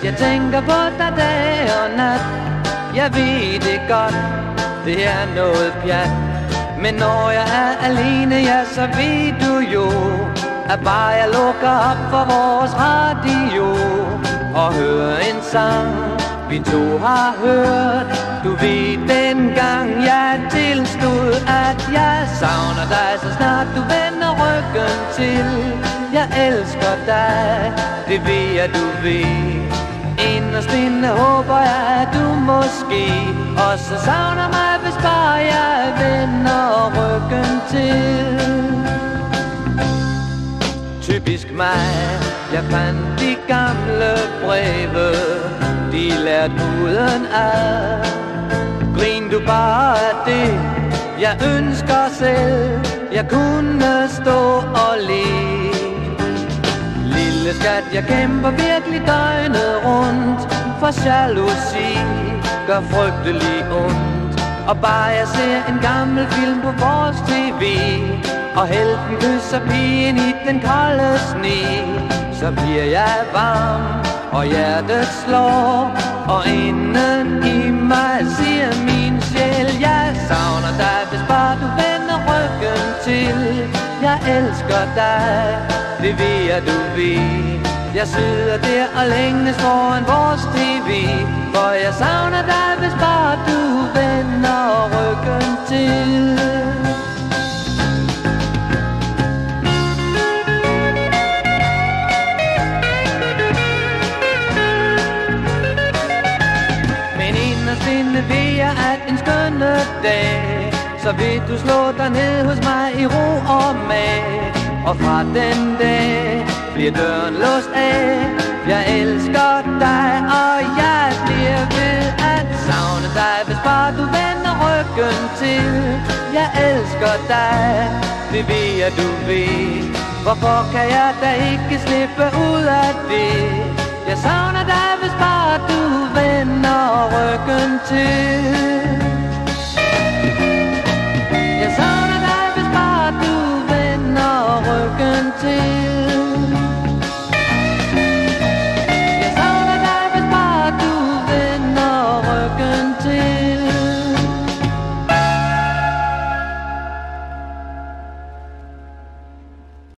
jeg tænker på dig dag og nat. Jeg ved det godt, det er noget pjat. Men når jeg er alene, ja, så ved du jo, at bare jeg lukker op for vores radio og hører en sang, vi to har hørt. Du ved dengang jeg tilstod, at jeg savner dig, så snart du vender ryggen til. Jeg elsker dig, det ved jeg du ved. Inderst inde håber jeg, at du måske også savner mig, hvis bare jeg vender ryggen til. Typisk mig, jeg fandt de gamle breve, de lærte uden ad. Grin du bare af det, jeg ønsker selv, jeg kunne stå og le. Lille skat, jeg kæmper virkelig døgnet rundt, for jalousi gør frygtelig ondt. Og bare jeg ser en gammel film på vores tv, og helten kysser pigen i den kolde sne, så bliver jeg varm, og hjertet slår, og inden i mig siger min sjæl, jeg savner dig, hvis bare du vender ryggen til. Jeg elsker dig, det ved jeg du ved. Jeg sidder der og længes foran vores tv, for jeg savner dig, hvis bare du vender ryggen til. Ved jeg, at en skønne dag, så vil du slå dig ned hos mig i ro og mag. Og fra den dag bliver døren låst af. Jeg elsker dig, og jeg bliver ved at savne dig, hvis bare du vender ryggen til. Jeg elsker dig, det ved jeg du ved. Hvorfor kan jeg da ikke slippe ud af det? Jeg savner dig, hvis bare du vender ryggen til.